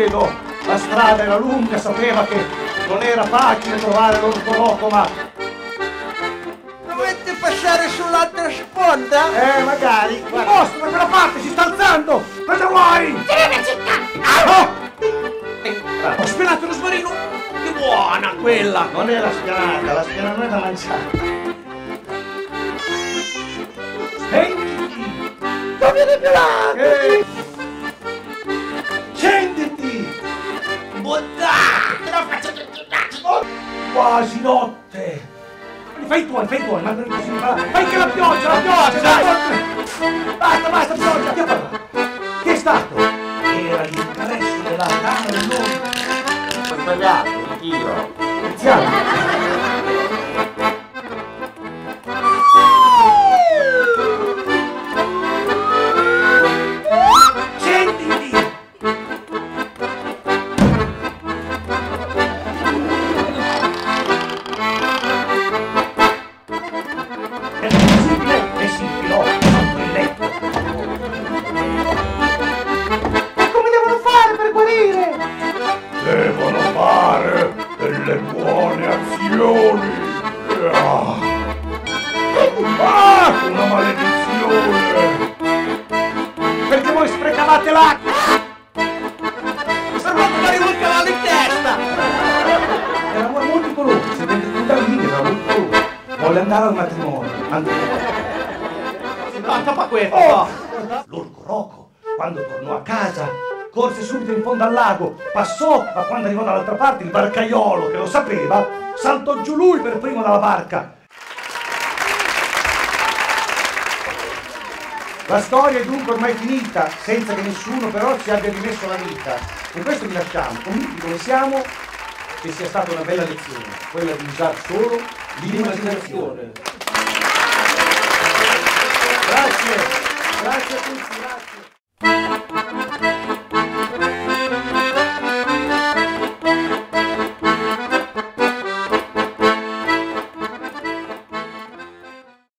credo. La strada era lunga, sapeva che non era facile trovare l'orco Rocco, ma... Dovete passare sull'altra sponda? Magari. Il posto da quella parte si sta alzando! Cosa vuoi? Tira città! Ho spienato lo smarino! Che buona quella! Non è la spianata non è da mangiare. Spengiti! Non viene più là! Scenditi! Te lo faccio tutti i cazzi! Quasi notte! Fai tuoi, ma non così fai che la pioggia, dai! Basta, pioggia! Che parla? Che è stato? Era l'interesse della dama del nome. Ho sbagliato, ritiro. Iniziamo! Devono fare delle buone azioni. Una maledizione. Perché voi sprecavate l'acqua. Servono dare un cavallo in testa. Era molto colore, si vende tutta la linea, era molto colore. Volle andare al matrimonio. Tanta questo. L'orco Rocco, quando tornò a casa, corse subito in fondo al lago, passò, ma quando arrivò dall'altra parte il barcaiolo, che lo sapeva, saltò giù lui per primo dalla barca. La storia è dunque ormai finita, senza che nessuno però ci abbia rimesso la vita. Con questo vi lasciamo, convinti come siamo che sia stata una bella lezione, quella di usare solo l'immaginazione. Grazie a tutti, grazie.